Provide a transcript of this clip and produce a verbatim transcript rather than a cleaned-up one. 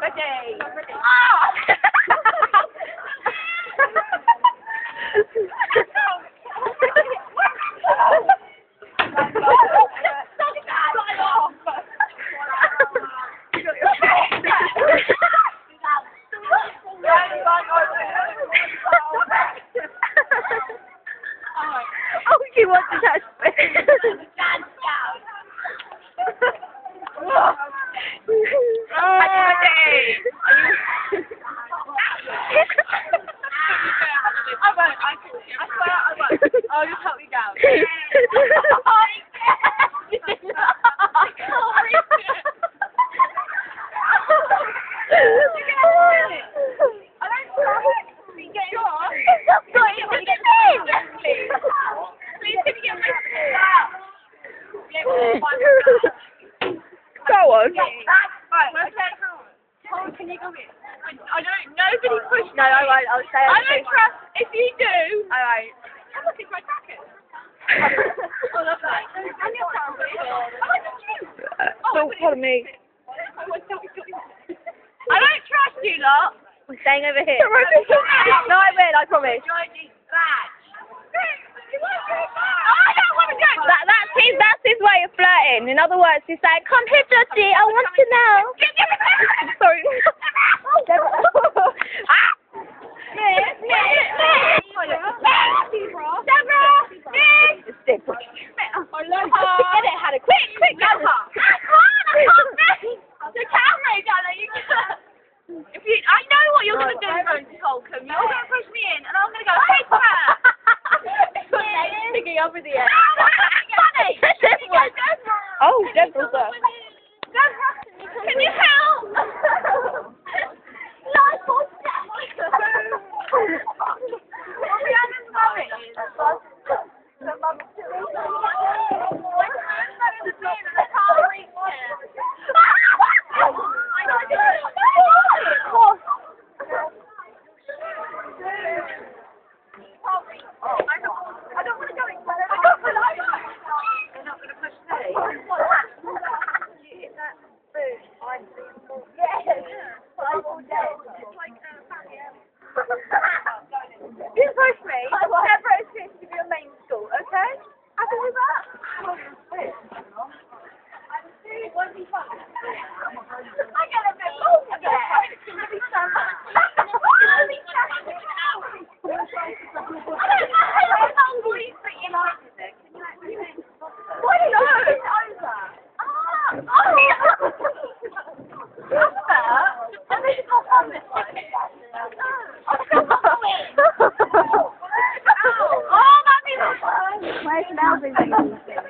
Ready. Ah! Oh, she wants to touch me. I'll just help you down. Go on. Right, okay. Hold on, can you come in? I don't, nobody push No, I won't. I'll stay I on don't trust, if you do, I won't. I'm looking for my jacket. I love that. And your trousers. I like the shoes. Don't follow me. I don't trust you lot. We're staying over here. No, I will. I promise. I don't want to go. That, that's his. That's his way of flirting. In other words, he's saying, "Come here, Dotty. I want to know." Sorry. Ah! Miss, miss, miss. Deborah, miss. It's Deborah. I love her. Get it, Hannah. Quick, quick. Love her. I can't. I can't miss. The camera, darling. You can. If you, I know what you're going to do, Rosie Holcomb. You're going to push me in, and I'm going to go, hey, her. Sticking up in the air. Funny. Oh, Deborah's there. Can you help? Life or death. Rhiannon's worried. You push me. Deborah is going to give you a main school, okay? Happy with that? It won't be fun. I get a bit bored of it. It's going to be so much. I don't know how long we but you like it. Why do you know? It's over. Ah! Oh! And this is how fun this was. Oh, that'd be fun. Where's Melvin?